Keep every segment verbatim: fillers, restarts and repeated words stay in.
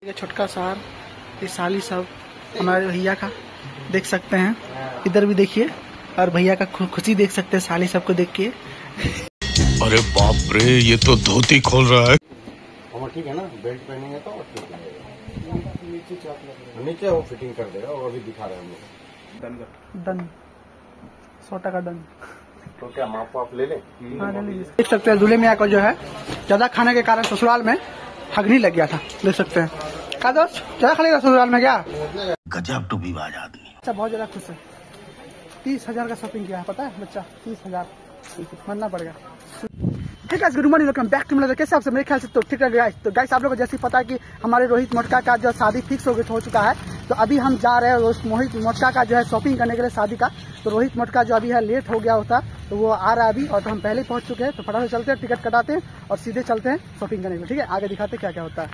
ये छोटका शहर, ये साली सब हमारे भैया का देख सकते हैं। इधर भी देखिए और भैया का खुशी देख सकते हैं साली सबको देख के। अरे बाप रे, ये तो धोती खोल रहा है। ठीक है ना, बेल्ट पहनेंगे तो ठीक है। नीचे वो फिटिंग कर देगा, वो अभी दिखा रहे हैं हम लोग। डन, सौ टका डन। तो क्या माप आप ले लें? हाँ ले लीजिए। देख सकते हैं दूल्हे मियाँ को जो है ज्यादा खाने के कारण ससुराल में ठगनी लग गया था। देख सकते हैं क्या दोस्त, ज्यादा खा लेगा ससुराल में क्या? गजब टू भी बाज आदमी। अच्छा बहुत ज्यादा खुश है। तीस हजार का शॉपिंग किया है, पता है बच्चा? तीस हजार मानना पड़ेगा। ठीक है, good morning, welcome back to मेरा। कैसे आपसे मेरे ख्याल से तो ठीक है गाइस। तो गाइस आप लोगों को जैसे पता है कि हमारे रोहित मोटका का जो शादी फिक्स हो हो चुका है, तो अभी हम जा रहे हैं रोहित मोटका का जो है शॉपिंग करने के लिए शादी का। तो रोहित मोटका जो अभी है लेट हो गया होता, तो वो आ रहा है अभी, और तो हम पहले ही पहुंच चुके हैं। तो फटाफट चलते हैं, टिकट कटाते हैं और सीधे चलते हैं शॉपिंग करने के लिए। ठीक है, आगे दिखाते क्या क्या होता है।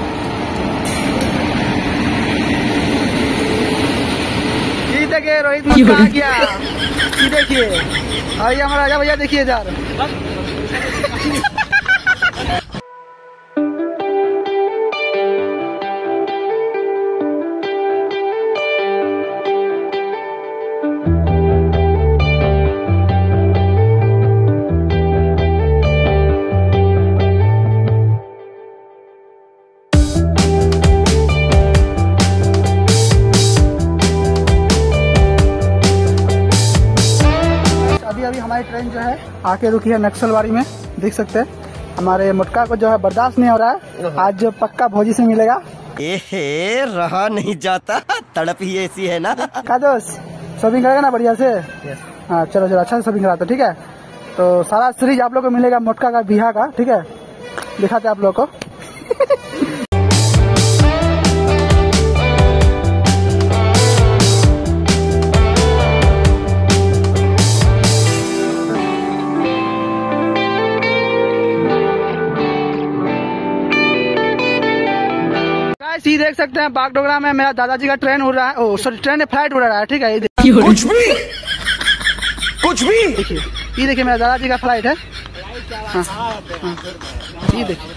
ये देखिए रोहित मोटका आ गया। ये देखिए, और ये हमारा राजा भैया देखिए इधर। अभी हमारी ट्रेन जो है आके रुकी है नक्सलवाड़ी में। देख सकते हैं हमारे मुटका को जो है बर्दाश्त नहीं हो रहा है, आज जो पक्का भोजी से मिलेगा। एहे, रहा नहीं जाता, तड़प ही ऐसी है ना। क्या दोस्त, शॉपिंग करेगा ना बढ़िया से? हाँ चलो चलो, अच्छा से शॉपिंग कराते। ठीक है, तो सारा सीरीज आप लोग को मिलेगा मुटका का बिहा का। ठीक है, दिखाते आप लोग को। ये देख सकते हैं बागडोगरा में मेरा दादाजी का ट्रेन उड़ रहा है। ओ सॉरी, ट्रेन फ्लाइट उड़ रहा है। ठीक है, ये कुछ भी कुछ भी देखिए, ये देखिए मेरा दादाजी का फ्लाइट है। हाँ, हाँ, ये देखिए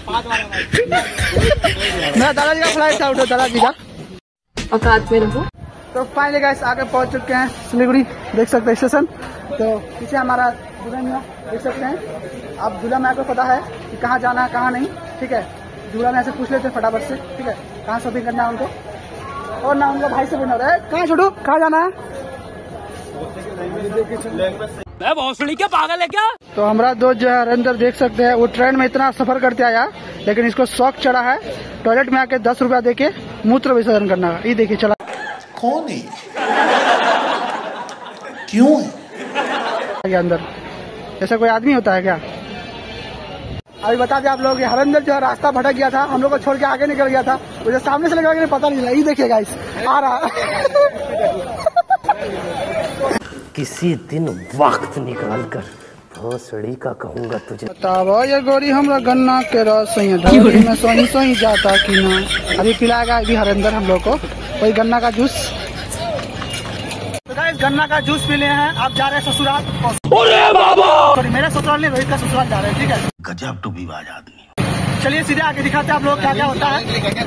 मेरा दादाजी का फ्लाइट था, उठो दादाजी का। औकात में रहो। तो फाइनली गाइस आगे पहुंच चुके हैं सिलीगुड़ी। देख सकते हैं स्टेशन। तो पीछे हमारा दूल्हा मियाँ देख सकते हैं। अब दूल्हा मियाँ को पता है कि कहाँ जाना है कहाँ नहीं। ठीक है, दूल्हा मियाँ से पूछ लेते हैं फटाफट से। ठीक है, कहाँ शॉपिंग करना है उनको, और ना उनका भाई से बोलना रहा है कहाँ छोड़ो, कहाँ जाना है? मैं भोसड़ी क्या पागल है क्या? तो हमारा दोस्त जो है हरिंदर देख सकते हैं, वो ट्रेन में इतना सफर करते आया, लेकिन इसको शौक चढ़ा है टॉयलेट में आके दस रुपया दे के मूत्र विसर्जन करना का। ये देखिए चला। कौन है, क्यों है अंदर? ऐसा कोई आदमी होता है क्या? अभी बता दें आप लोग, हरिंदर जो है रास्ता भटक गया था, हम लोग को छोड़ के आगे निकल गया था। मुझे सामने से लगा कि पता नहीं लगा। ये देखिए गाइस आ रहा। किसी दिन वक्त निकाल कर भोसड़ी का कहूँगा तुझे। बताओ ये गोरी हमरा गन्ना के रस में सोही सोही जाता कि ना। अभी पिलाएगा अभी हरिंदर हम लोग को कोई गन्ना का जूस। तो गाइस गन्ना का जूस पी ले हैं। आप जा रहे हैं ससुराल। अरे बाबा, सॉरी मेरे ससुराल नहीं, रोहित का ससुराल जा रहे हैं। ठीक है, गजब टू भी बाज आदमी। चलिए सीधे आगे दिखाते हैं आप लोग क्या क्या होता है।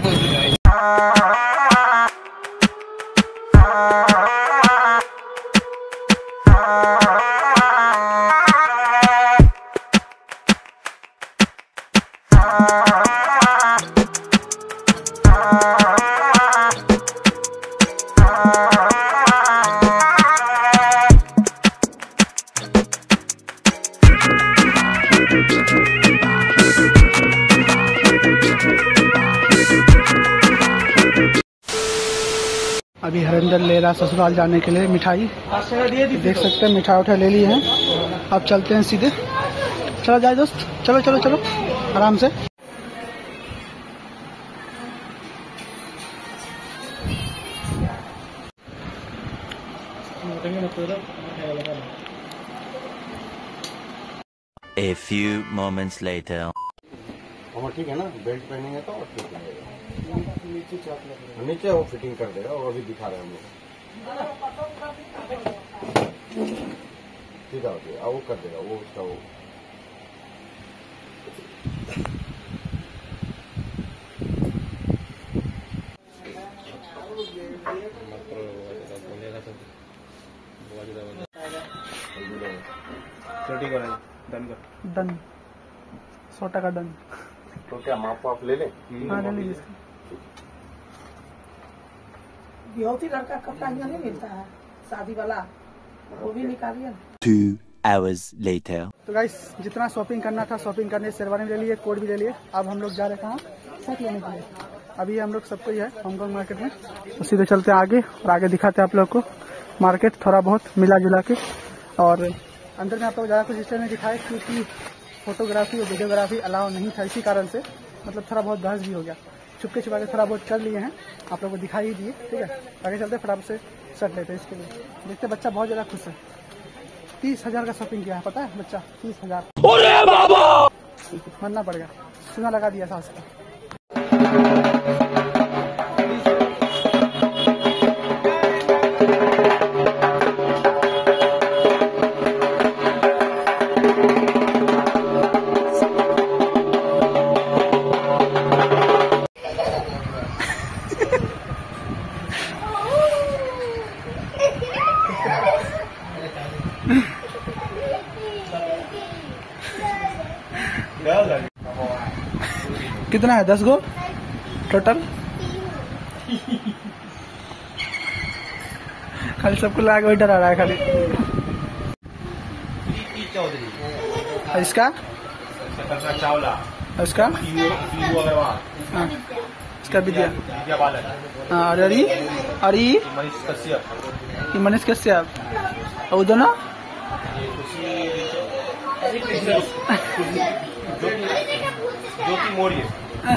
अभी हरिंदर ले रहा ससुराल जाने के लिए मिठाई। देख सकते हैं मिठाई उठाई ले ली है। अब चलते हैं सीधे। चलो जाए दोस्त, चलो चलो चलो आराम से। A few moments later. ठीक है ना, बेल्ट पहनेंगे तो ठीक है। नीचे वो फिटिंग कर देगा, वो अभी दिखा रहे हैं हम लोग। सीधा हो गया, वो कर देगा, वो उसका वो डन, सौ टका डन। तो क्या माप आप ले लें? हाँ ले लीजिए। बिहोती लड़का कपड़ा यहाँ नहीं मिलता है शादी वाला, वो भी निकालिए। Two hours later. तो गाइस जितना शॉपिंग करना था शॉपिंग करने, शेरवानी ले लिए, कोट भी ले लिए। अब हम लोग जा रहे हैं कहाँ, शर्ट लेने के लिए। अभी हम लोग सबको ही है हांगकांग मार्केट में, तो सीधे चलते हैं आगे और आगे दिखाते हैं आप लोग को मार्केट थोड़ा बहुत मिला जुला के। और अंदर में आप लोग ज़्यादा कुछ इसलिए नहीं दिखाए क्योंकि फोटोग्राफी और वीडियोग्राफी अलाउ नहीं था, इसी कारण से मतलब थोड़ा बहुत बहस भी हो गया। चुपके छुपा के थोड़ा बहुत कर लिए हैं, आप लोग को दिखाई ही दिए। ठीक है, आगे चलते फटाफट से शर्ट लेते हैं इसके लिए। देखते बच्चा बहुत ज़्यादा खुश है। तीस हजार का शॉपिंग किया है, पता है बच्चा, तीस हजार मानना पड़ेगा, चूना लगा दिया था उसका। कितना है, दस गो टोटल? खाली सबको लगा के वही डरा रहा है खाली। इसका इसका हाँ, इसका विद्या हाँ, और अरी अरी मनीष कश्यप और दोनों ज्योति मौर्य।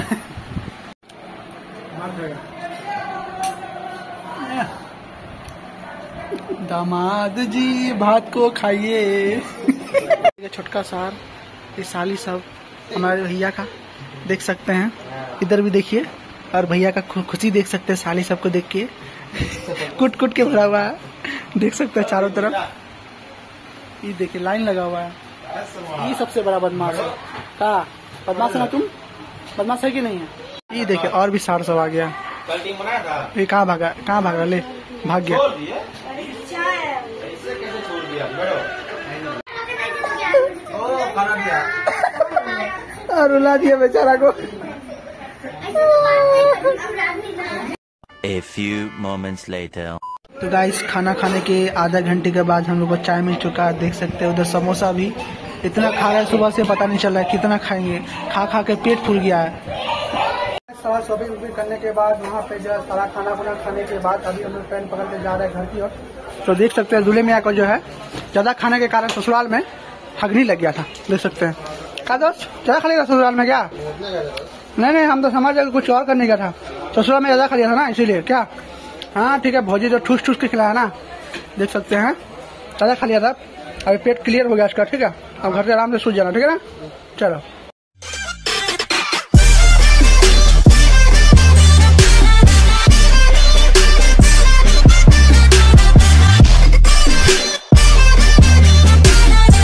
दामाद जी भात को खाइए। छोटका सार, ये साली सब हमारे भैया का देख सकते हैं, इधर भी देखिए। और भैया का खुशी देख सकते हैं साली सबको देख के, कुट कुट के भरा हुआ है, देख सकते हैं चारों तरफ। ये देखिए लाइन लगा हुआ है। ये सबसे बड़ा बदमाश है। कहा बदमाश है ना तुम? बदमाश है कि नहीं है? ये देखिए और भी सार सब आ गया। ये कहाँ भागा, कहाँ भागा, ले भाग गया। और रुला दिया बेचारा को। A few moments later. तो गाइस खाना खाने के आधा घंटे के बाद हम लोग को चाय मिल चुका है, देख सकते हैं। उधर समोसा भी इतना खा रहा है सुबह से, पता नहीं चल रहा है कितना खाएंगे, खा खा के पेट फूल गया है। सारा शॉपिंग वॉपिंग करने के बाद वहाँ पे जो है सारा खाना वाना खाने के बाद अभी हम लोग ट्रेन पकड़ के जा रहे हैं घर की ओर। तो देख सकते हैं दूल्हे मियाँ को जो है ज्यादा खाने के कारण ससुराल में हगनी लग गया था, देख सकते हैं। क्या दोस्त ज्यादा खा लेगा ससुराल में क्या? नहीं नहीं, हम तो समझ गए कुछ और करने का था, ससुराल में ज्यादा खा लिया था ना इसीलिए। क्या हाँ ठीक है, भौजी जो ठूस ठूस के खिलाया ना, देख सकते हैं ज्यादा खा लिया था। अभी पेट क्लियर हो गया इसका, ठीक है। अब घर से आराम से सो जाना, ठीक है ना। चलो।